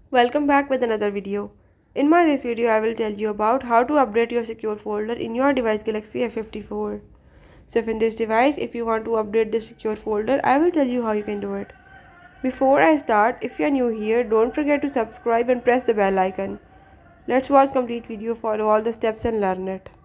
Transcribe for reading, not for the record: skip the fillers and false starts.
Welcome back with another video. In this video I will tell you about how to update your secure folder in your device Galaxy F54. So in this device, if you want to update the secure folder, I will tell you how you can do it. Before I start, if you are new here, don't forget to subscribe and press the bell icon. Let's watch complete video, follow all the steps and learn it.